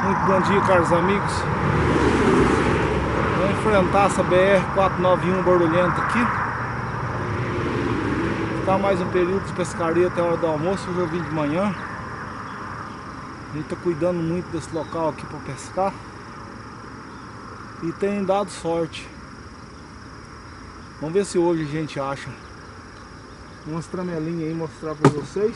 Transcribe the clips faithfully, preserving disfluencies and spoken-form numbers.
Muito bom dia, caros amigos. Vamos enfrentar essa B R quatrocentos e noventa e um barulhenta aqui. Ficar mais um período de pescaria até a hora do almoço. Hoje eu vim de manhã. A gente está cuidando muito desse local aqui para pescar. E tem dado sorte. Vamos ver se hoje a gente acha umas tramelinhas aí, mostrar para vocês.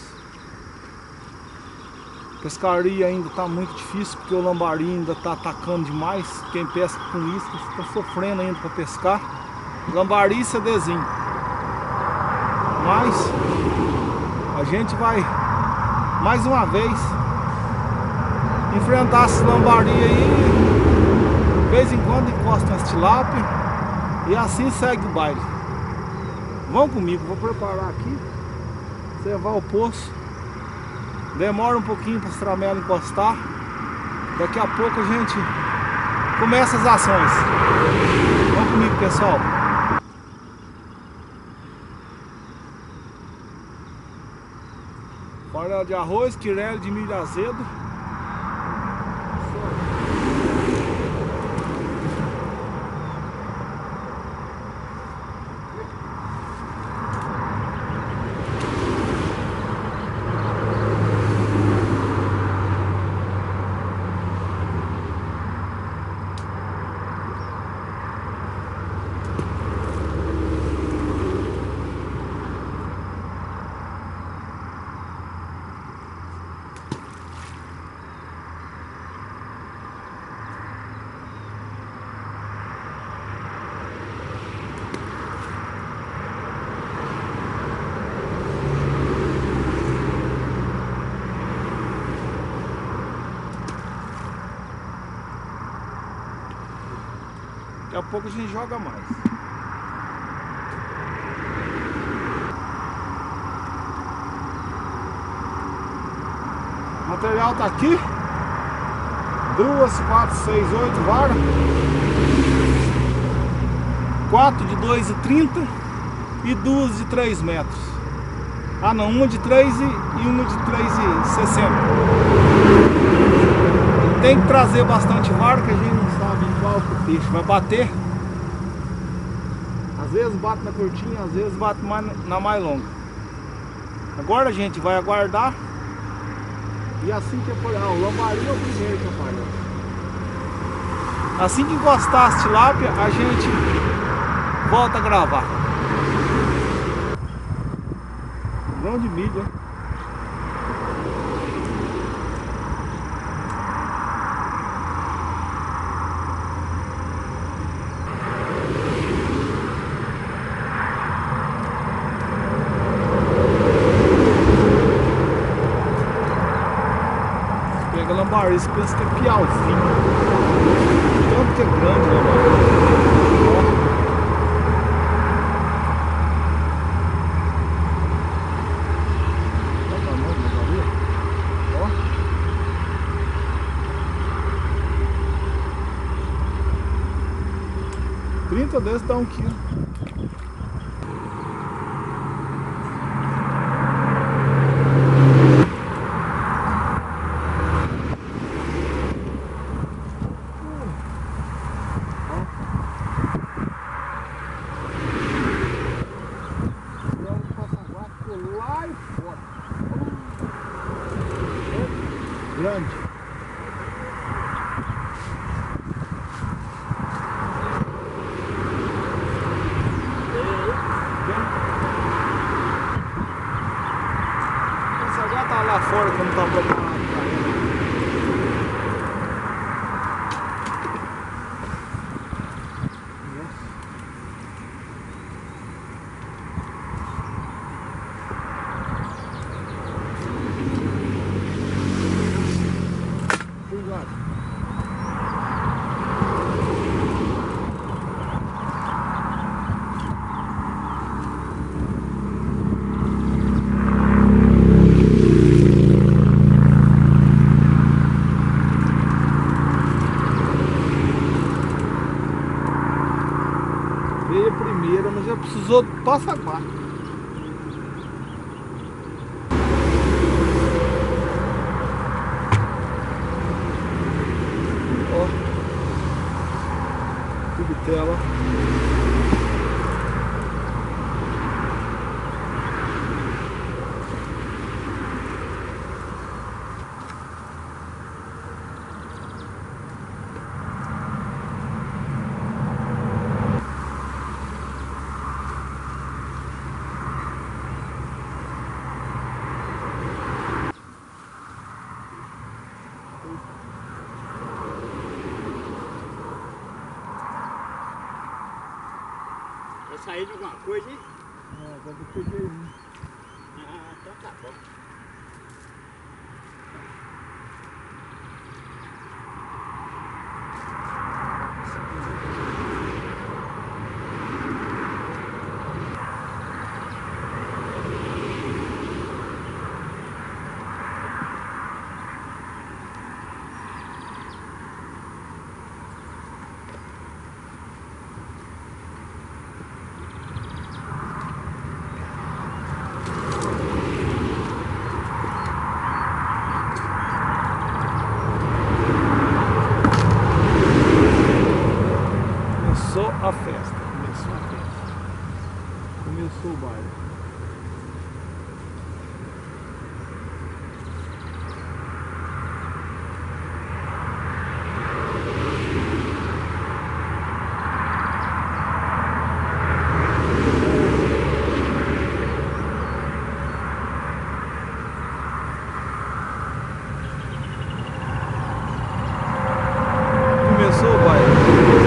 Pescaria ainda está muito difícil porque o lambari ainda está atacando demais. Quem pesca com isca está sofrendo ainda para pescar. Lambari e C Dzinho. Mas a gente vai mais uma vez enfrentar esse lambari aí. De vez em quando encosta umas tilápia e assim segue o baile. Vão comigo, vou preparar aqui, servar o poço. Demora um pouquinho para as tramelas encostar. Daqui a pouco a gente começa as ações. Vamos comigo, pessoal. Farelo de arroz, quirelli de milho azedo. Daqui a pouco a gente joga mais. O material tá aqui. Duas, quatro, seis, oito varas. Quatro de dois e trinta e duas de três metros. Ah não, uma de três e, e uma de três e sessenta. Tem que trazer bastante vara, que a gente não sabe em qual que o peixe vai bater. Às vezes bate na curtinha, às vezes bate mais na mais longa. Agora a gente vai aguardar. E assim que aparecer, ah, o lambari é o primeiro que aparece. Assim que encostar as tilápia, a gente volta a gravar. Grão de milho, hein? Pega lambari, esse pensa que é piauzinho. Tanto que é grande o lambari. Olha o tamanho do lambari. Ó. trinta desses dá um quilo. Grande. Essa já tá lá fora quando tá preparado pra ele. Veio a primeira, mas já precisou do passa-guarda. costela. Vai sair de alguma coisa aí? Ah, deve pedir um. Ah, então tá bom. Começou a festa, começou a festa, começou o baile. Começou o baile.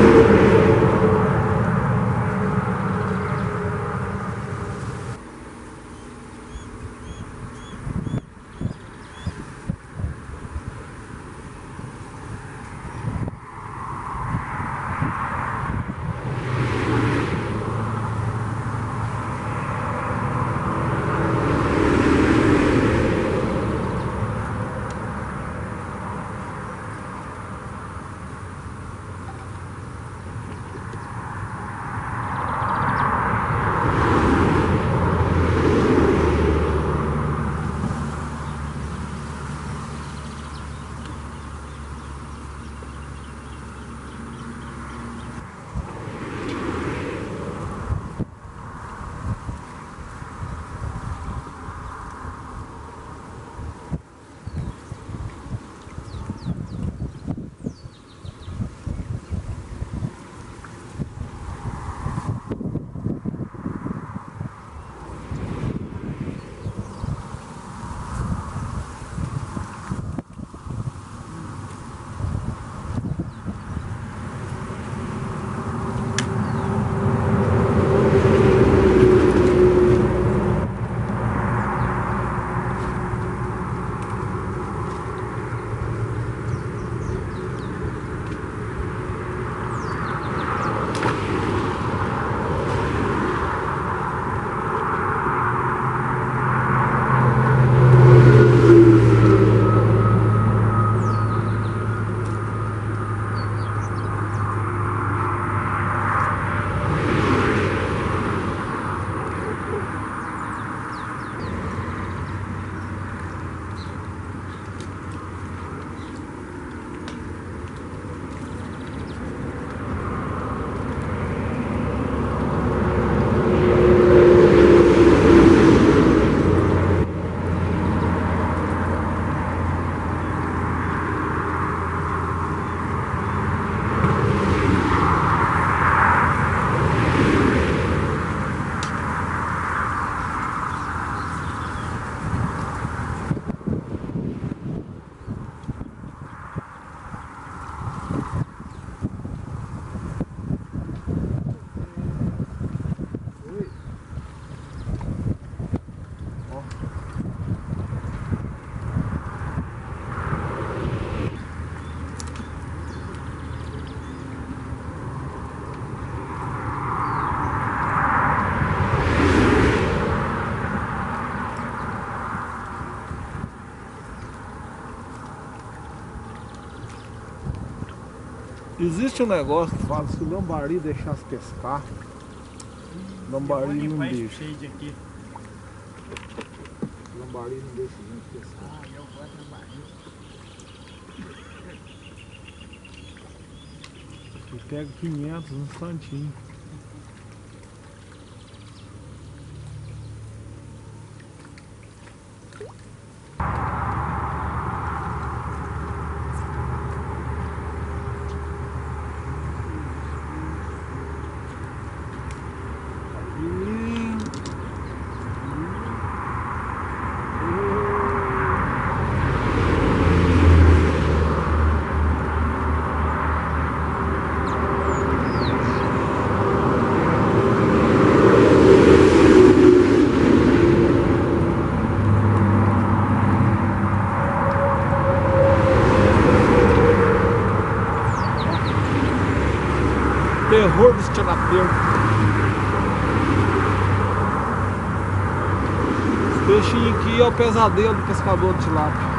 Existe um negócio que fala, se o lambari deixasse pescar, lambari não deixa. Aqui. Lambari não deixa a gente pescar. Ah, eu gosto de lambari. Pega quinhentos no instantinho. Terror dos terapeutas. Esse peixinho aqui é o pesadelo do pescador de tilápia.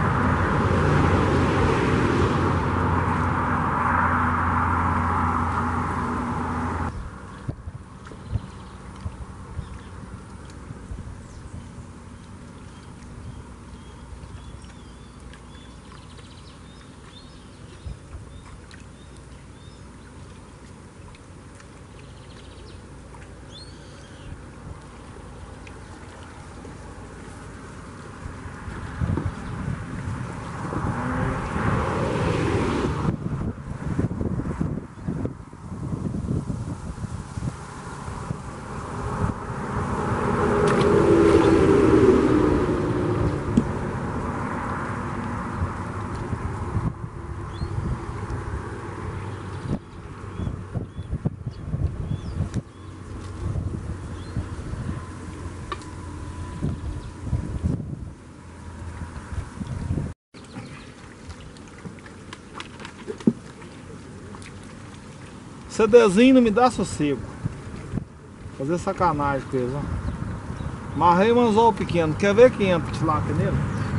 CDzinho não me dá sossego. Fazer sacanagem com eles, ó. Amarrei um anzol pequeno. Quer ver quem entra tilápia nele?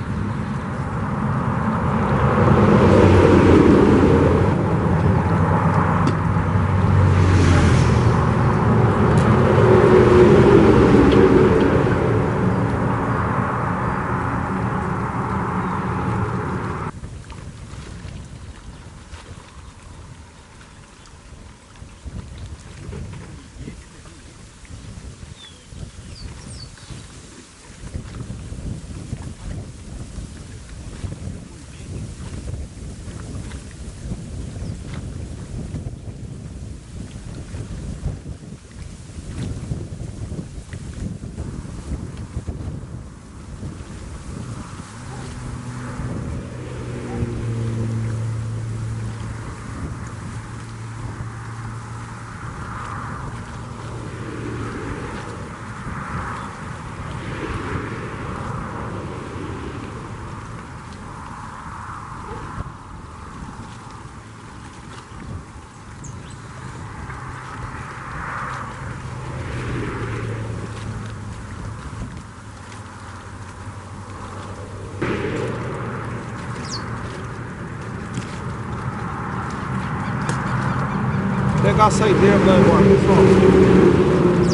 Pegar a saideira pra ir embora, pessoal.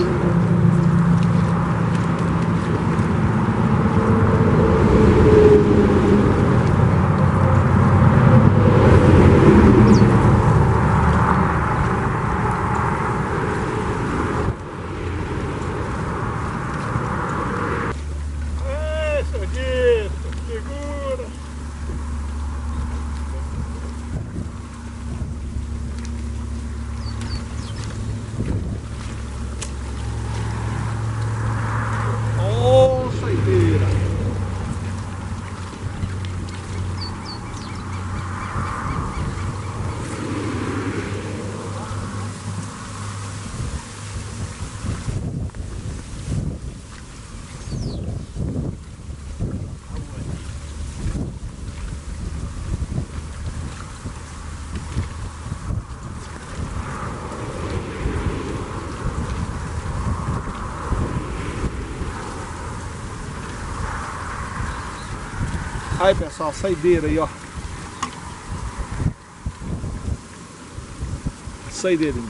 Aí pessoal, saideira aí, ó. Saideirinha.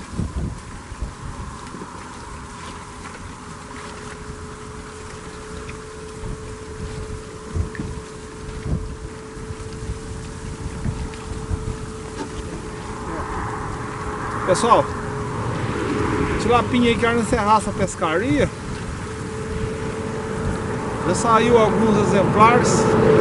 Pessoal, tilapinha aí quer encerrar essa pescaria. Já saiu alguns exemplares.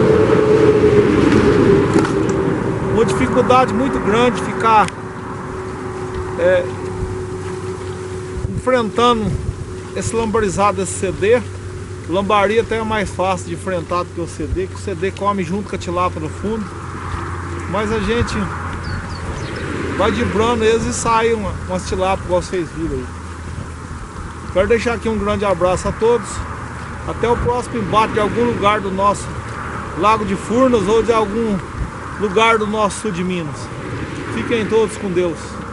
Uma dificuldade muito grande ficar é, enfrentando esse lambarizado desse C D. O lambari até é mais fácil de enfrentar do que o C D, que o C D come junto com a tilápia no fundo. Mas a gente vai dibrando eles e sai uma, umas tilápias igual vocês viram aí. Quero deixar aqui um grande abraço a todos. Até o próximo embate de algum lugar do nosso Lago de Furnas ou de algum lugar do nosso sul de Minas. Fiquem todos com Deus.